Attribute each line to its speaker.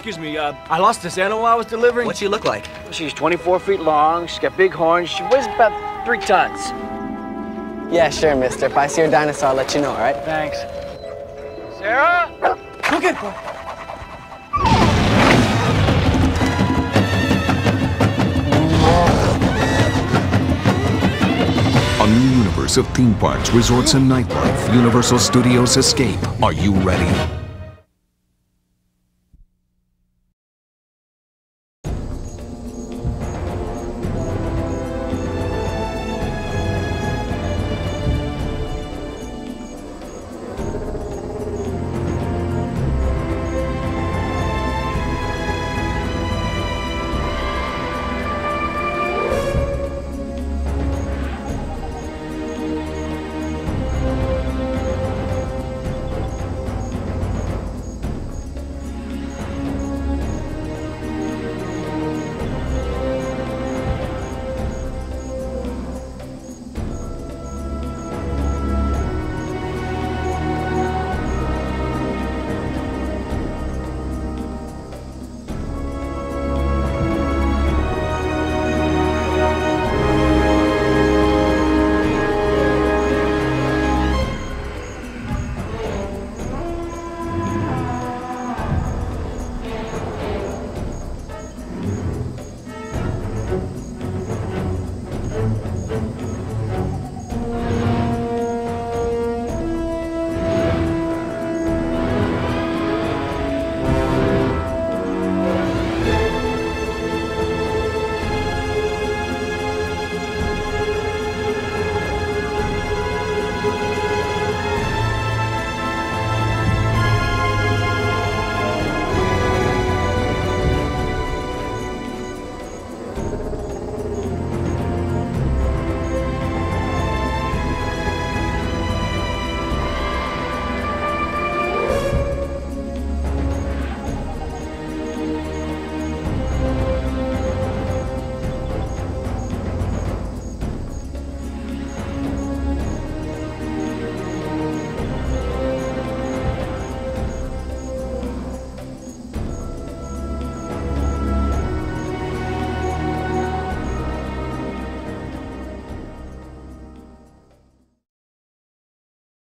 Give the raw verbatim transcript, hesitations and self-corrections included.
Speaker 1: excuse me, uh, I lost this animal I was delivering.
Speaker 2: What's she look like?
Speaker 1: She's twenty-four feet long, she's got big horns, she weighs about three tons.
Speaker 3: Yeah, sure, mister. If I see your dinosaur, I'll let you know, all right?
Speaker 1: Thanks. Sarah? Look at her.
Speaker 4: A new universe of theme parks, resorts, and nightlife. Universal Studios Escape. Are you ready?